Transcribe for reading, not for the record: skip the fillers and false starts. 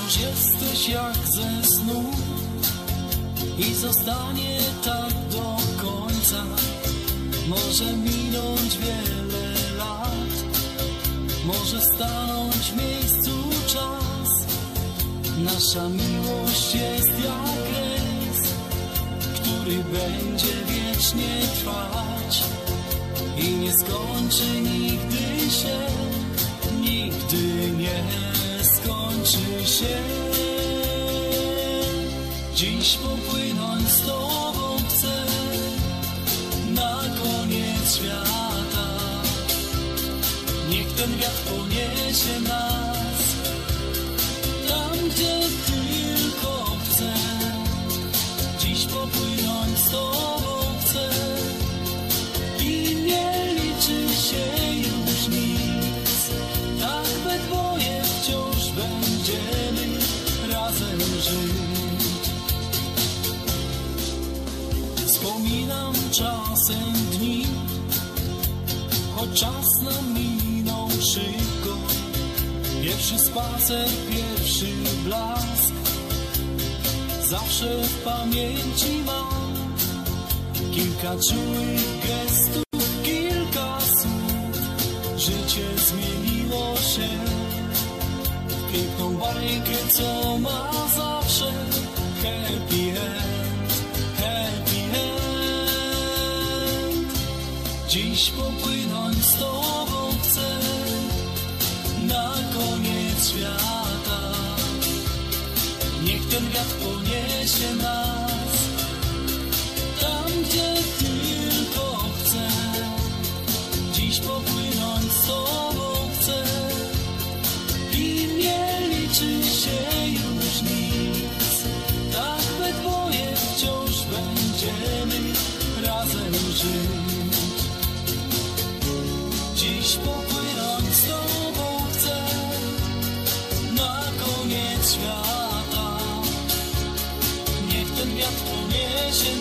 Jesteś jak ze snu i zostanie tak do końca. Może minąć wiele lat, może stanąć w miejscu czas. Nasza miłość jest jak rejs, który będzie wiecznie trwać i nie skończy nigdy się, nigdy nie skończy się. Dziś popłynąć z Tobą chcę na koniec świata. Niech ten wiatr poniesie nas tam, gdzie tylko chcę. Dziś popłynąć z Tobą chcę i nie liczy się już nic. Tak we dwoje wciąż będziemy razem żyć. Wspominam czasem dni, choć czas nam minął szybko. Pierwszy spacer, pierwszy blask, zawsze w pamięci mam. Kilka czułych gestów, kilka słów. Życie zmieniło się w piękną bajkę, co ma zawsze happy end, happy end. Dziś popłynąć z Tobą chcę na koniec świata. Niech ten wiatr poniesie nas tam, gdzie tylko chcę. Dziś popłynąć z Tobą chcę i nie liczy się już nic. Tak we dwoje wciąż będziemy razem żyć. Dziś popłynąć z Tobą chcę na koniec świata. Niech ten wiatr poniesie